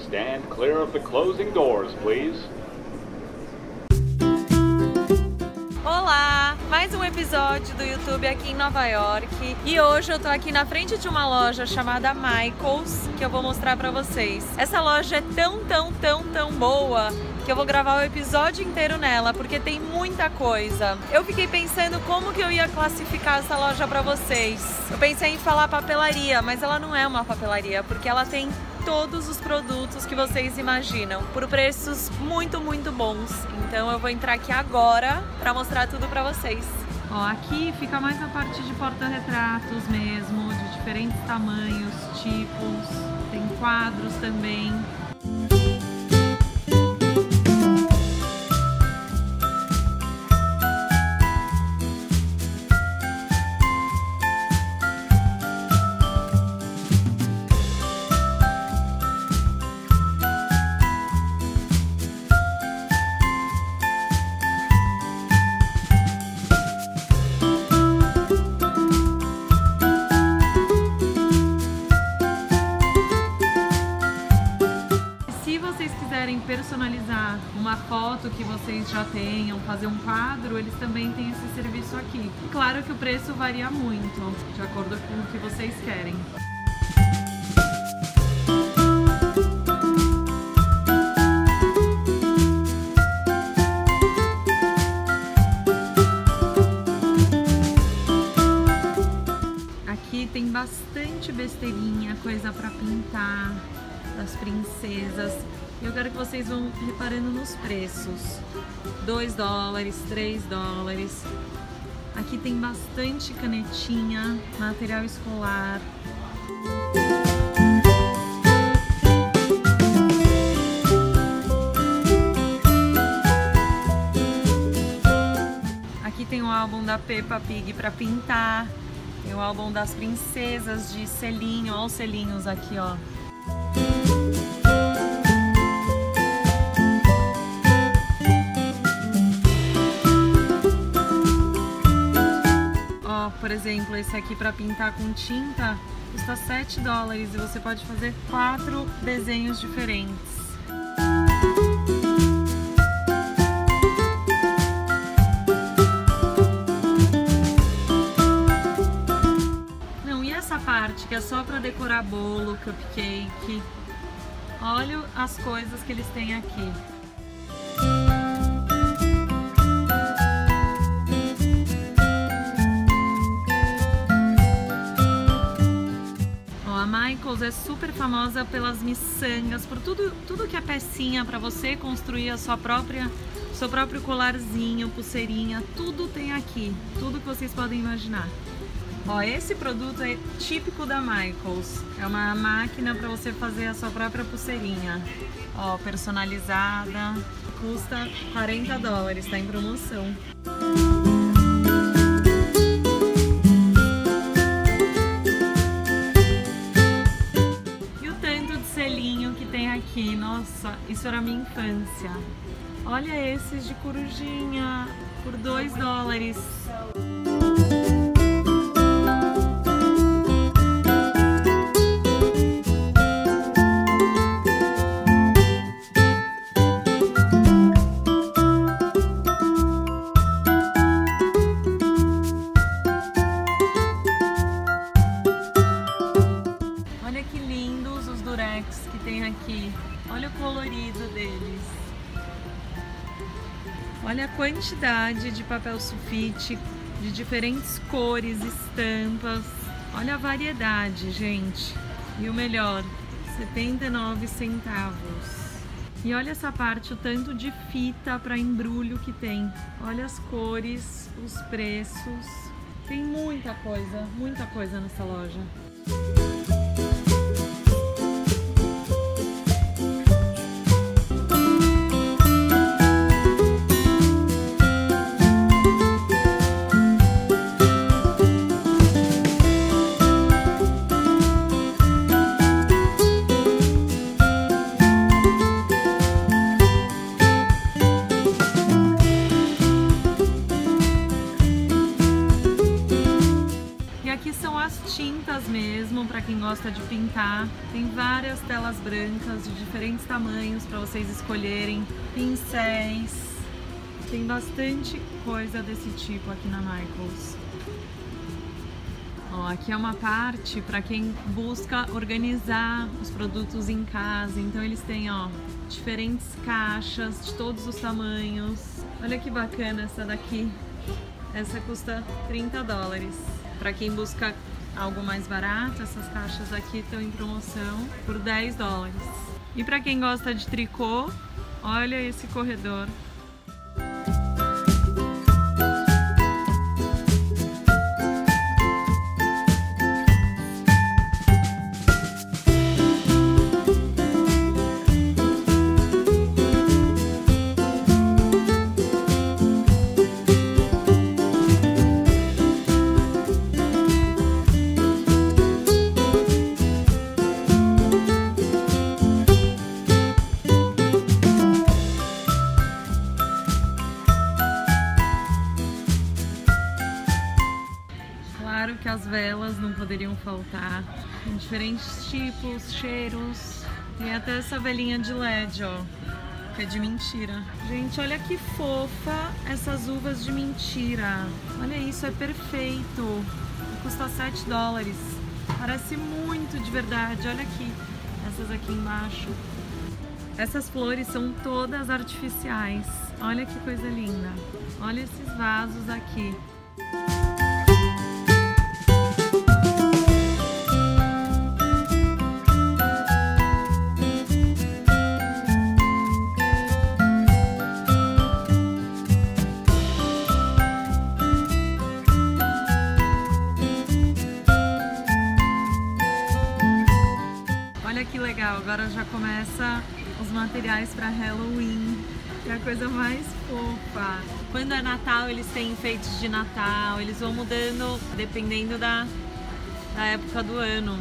Stand clear of the closing doors, please. Olá! Mais um episódio do YouTube aqui em Nova York. E hoje eu tô aqui na frente de uma loja chamada Michaels, que eu vou mostrar pra vocês. Essa loja é tão boa que eu vou gravar o episódio inteiro nela, porque tem muita coisa. Eu fiquei pensando como que eu ia classificar essa loja pra vocês. Eu pensei em falar papelaria, mas ela não é uma papelaria, porque ela tem todos os produtos que vocês imaginam, por preços muito bons. Então eu vou entrar aqui agora para mostrar tudo para vocês. Ó, aqui fica mais a parte de porta-retratos mesmo, de diferentes tamanhos, tipos, tem quadros também. Personalizar uma foto que vocês já tenham, fazer um quadro, eles também têm esse serviço aqui. Claro que o preço varia muito, de acordo com o que vocês querem. Aqui tem bastante besteirinha, coisa para pintar, das princesas. Eu quero que vocês vão reparando nos preços. 2 dólares, 3 dólares. Aqui tem bastante canetinha, material escolar. Aqui tem o álbum da Peppa Pig para pintar. Tem o álbum das princesas de selinho. Olha os selinhos aqui, ó. Por exemplo, esse aqui para pintar com tinta custa 7 dólares e você pode fazer 4 desenhos diferentes. Não, e essa parte que é só para decorar bolo, cupcake? Olha as coisas que eles têm aqui. Michaels é super famosa pelas miçangas, por tudo que é pecinha para você construir seu próprio colarzinho, pulseirinha, tudo tem aqui, tudo que vocês podem imaginar. Ó, esse produto é típico da Michaels, é uma máquina para você fazer a sua própria pulseirinha, ó, personalizada, custa 40 dólares, tá em promoção. Aqui, nossa, isso era a minha infância. Olha esses de corujinha por 2 dólares. Olha que lindos os durex que tem aqui. Olha o colorido deles. Olha a quantidade de papel sulfite, de diferentes cores, estampas. Olha a variedade, gente. E o melhor, 79 centavos. E olha essa parte, o tanto de fita para embrulho que tem. Olha as cores, os preços. Tem muita coisa nessa loja. gosta de pintar, tem várias telas brancas de diferentes tamanhos para vocês escolherem, pincéis, tem bastante coisa desse tipo aqui na Michaels. Ó, aqui é uma parte para quem busca organizar os produtos em casa, então eles têm, ó, diferentes caixas de todos os tamanhos. Olha que bacana essa daqui, essa custa $30. Para quem busca algo mais barato, essas caixas aqui estão em promoção por $10. E para quem gosta de tricô, olha esse corredor. Claro que as velas não poderiam faltar, tem diferentes tipos, cheiros, tem até essa velinha de LED, ó, que é de mentira. Gente, olha que fofa essas uvas de mentira, olha isso, é perfeito, custa $7, parece muito de verdade, olha aqui, essas aqui embaixo. Essas flores são todas artificiais, olha que coisa linda, olha esses vasos aqui. Olha que legal, agora já começa os materiais para Halloween, que é a coisa mais fofa. Quando é Natal, eles têm enfeites de Natal, eles vão mudando dependendo da época do ano.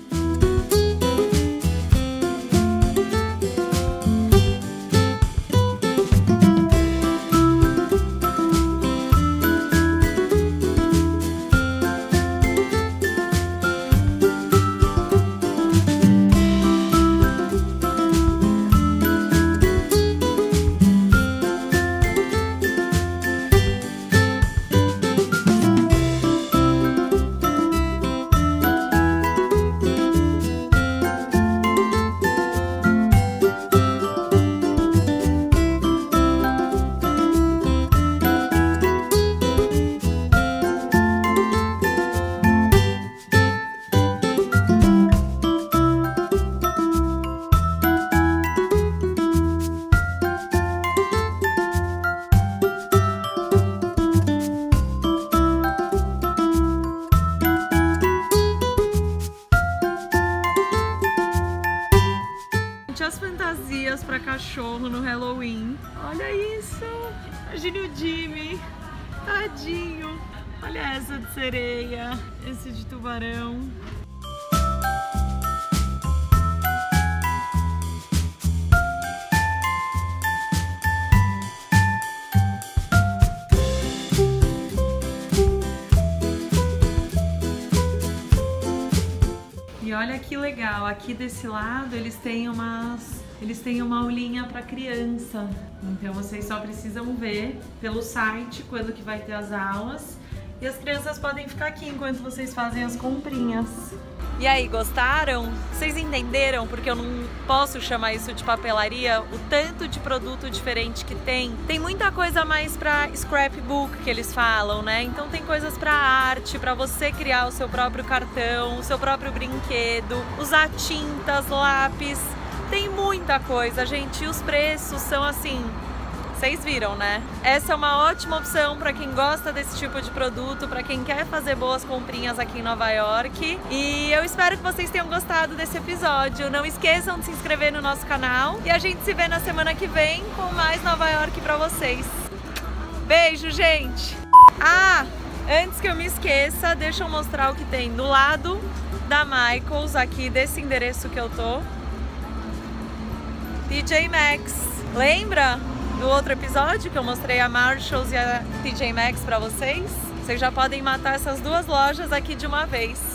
As fantasias para cachorro no Halloween. Olha isso! Imagine o Jimmy, tadinho. Olha essa de sereia, esse de tubarão. E olha que legal, aqui desse lado eles têm uma aulinha para criança. Então vocês só precisam ver pelo site quando que vai ter as aulas. E as crianças podem ficar aqui enquanto vocês fazem as comprinhas. E aí, gostaram? Vocês entenderam porque eu não posso chamar isso de papelaria? O tanto de produto diferente que tem. Tem muita coisa mais pra scrapbook que eles falam, né? Então tem coisas pra arte, pra você criar o seu próprio cartão, o seu próprio brinquedo, usar tintas, lápis. Tem muita coisa, gente. E os preços são assim... Vocês viram, né? Essa é uma ótima opção para quem gosta desse tipo de produto, para quem quer fazer boas comprinhas aqui em Nova York. E eu espero que vocês tenham gostado desse episódio. Não esqueçam de se inscrever no nosso canal. E a gente se vê na semana que vem com mais Nova York para vocês. Beijo, gente! Ah, antes que eu me esqueça, deixa eu mostrar o que tem do lado da Michaels, aqui desse endereço que eu tô. TJ Maxx. Lembra do outro episódio que eu mostrei a Marshalls e a TJ Maxx pra vocês? Vocês já podem matar essas duas lojas aqui de uma vez.